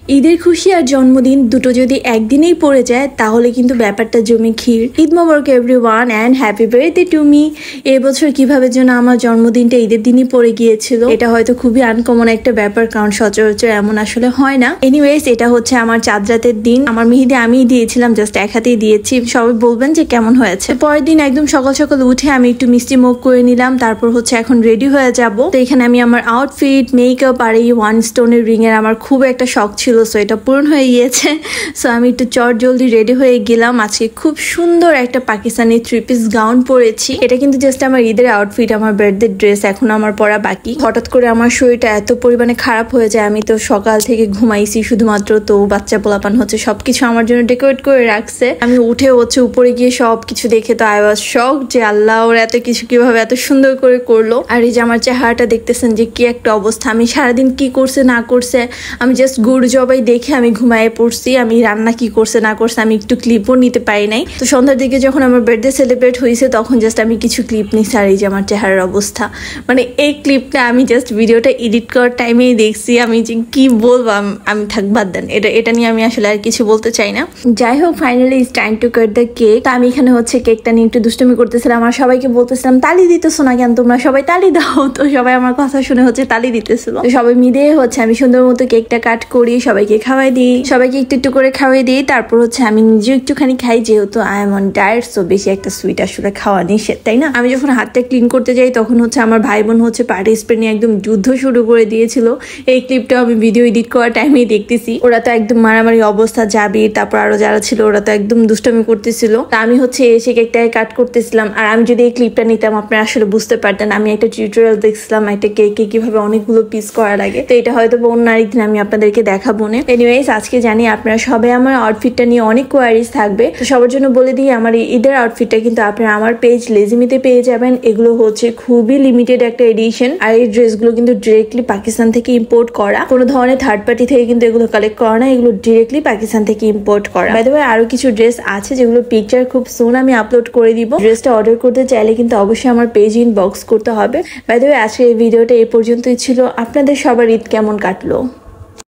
ঈদের খুশি আর জন্মদিন দুটো যদি একদিনেই পড়ে যায় তাহলে কিন্তু ব্যাপারটা জমে ক্ষীর। ঈদ মোবারক everyone and happy birthday to me. এবছর কিভাবে যেন আমার জন্মদিনটা ঈদের দিনই পড়ে গিয়েছিল। এটা হয়তো খুবই আনকমন একটা ব্যাপার, কারণ সচরাচর এমন আসলে হয় না। এনিওয়েজ, এটা হচ্ছে আমার চাঁদ রাতের দিন। আমার মেহেদি আমিই দিয়েছিলাম, জাস্ট এক হাতেই দিয়েছি। সবাই বলবেন যে কেমন হয়েছে। পরের দিন একদম সকাল সকাল উঠে আমি একটু মিষ্টি মুখ করে নিলাম, তারপর হচ্ছে এখন রেডি হয়ে যাব। তো এখানে আমি আমার আউটফিট, মেকআপ আর এই ওয়ান স্টোনের রিং এর আমার খুব একটা শখ ছিল, সো এটা পূরণ হয়ে গিয়েছে। সো আমি একটু চট জলদি রেডি হয়ে গেলাম। আজকে খুব সুন্দর একটা পাকিস্তানি 3 পিস গাউন পরেছি। এটা কিন্তু জাস্ট আমার ঈদের আউটফিট, আমার বার্থডে ড্রেস এখন আমার পরা বাকি। হঠাৎ করে আমার শরীরটা এত পরিমাণে খারাপ হয়ে যায়, আমি তো সকাল থেকে ঘুমাইছি শুধুমাত্র, তো বাচ্চা পোলাপান হচ্ছে সবকিছু আমার জন্য ডেকোরেট করে রাখছে। আমি উঠে হচ্ছে উপরে গিয়ে সবকিছু দেখে তো আই ওয়াজ শক যে আল্লাহ ওর এত কিছু কিভাবে এত সুন্দর করে করলো। আর এই যে আমার চেহারাটা দেখতেছেন যে কি একটা অবস্থা। আমি সারাদিন কি করছে না করছে আমি জাস্ট গুড় জবাই দেখে আমি ঘুমায় পড়ছি। আমি রান্না কি করছে না করছে আমি একটু ক্লিপও নিতে পারি নাই। তো সন্ধ্যার দিকে যখন আমার বার্থডে সেলিব্রেট হয়েছে তখন জাস্ট আমি কিছু ক্লিপ নিছি। আর এই যে আমার চেহারার অবস্থা, মানে এই ক্লিপটা আমি জাস্ট ভিডিওটা এডিট করার টাইমেই দেখছি। আমি যে কি বলবো, আমি থাক বাদ দেন, এটা নিয়ে আমি আসলে আর কিছু বলতে চাই না। যাই হোক, finally it's time to cut the cake. তো আমি এখানে হচ্ছে কেকটা নিয়ে একটু দুষ্টুমি করতেছিলাম। আর সবাইকে বলতেছিলাম তালি দিতেছো না কেন তোমরা, সবাই তালি দাও। তো সবাই আমার কথা শুনে হচ্ছে তালি দিতেছিল। তো সবাই মিলে হচ্ছে আমি সুন্দর মতো কেকটা কাট করি, সবাইকে খাওয়াই দিই, সবাইকে একটু একটু করে খাওয়াই দিই। তারপর হচ্ছে আমি নিজেও একটুখানি খাই, যেহেতু I am on diet, so বেশি একটা সুইট আসলে খাওয়া নিষেধ, তাই না? আমি যখন হাতটা ক্লিন করতে যাই তখন হচ্ছে আমার ভাই বোন হচ্ছে পার্টি স্প্রে নিয়ে একদম যুদ্ধ শুরু করে দিয়েছিল। এই ক্লিপটাও আমি ভিডিও এডিট করার টাইমেই দেখতেছি। ওরা তো একদম মারামারি অবস্থা, যাবি তারপর আরো যারা ছিল ওরা তো একদম দুষ্টামি করতেছিল। তা আমি হচ্ছে এসে কেকটাকে কাট করতেছিলাম। আর আমি যদি এই ক্লিপটা নিতাম আপনারা আসলে বুঝতে পারতেন। আমি একটা টিউটোরিয়াল দেখছিলাম একটা কেকে কিভাবে অনেকগুলো পিস করা লাগে। তো এটা হয়তো অন্য আরেকদিন আমি আপনাদেরকে দেখাবো না। এনিওয়েজ, আজকে জানি আপনারা সবাই আমার আউটফিটটা নিয়ে অনেক কোয়ারিজ থাকবে। তো সবার জন্য বলে দিই, আমার এই ঈদের আউটফিটটা কিন্তু আপনারা আমার পেজ লেজিমিতে পেয়ে যাবেন। এগুলো হচ্ছে খুবই লিমিটেড একটা এডিশন। আর এই ড্রেসগুলো কিন্তু ডিরেক্টলি পাকিস্তান থেকে ইম্পোর্ট করা, কোনো ধরনের থার্ড পার্টি থেকে কিন্তু এগুলো কালেক্ট করা না, এগুলো ডিরেক্টলি পাকিস্তান থেকে ইম্পোর্ট করা। বাই দ্য ওয়ে, আরো কিছু ড্রেস আছে যেগুলো পিকচার খুব সুন আমি আপলোড করে দিব। ড্রেসটা অর্ডার করতে চাইলে কিন্তু অবশ্যই আমার পেজ ইনবক্স করতে হবে। বাই দ্য ওয়ে, আজকে এই ভিডিওটা এই পর্যন্তই ছিল। আপনাদের সবার ঈদ কেমন কাটলো?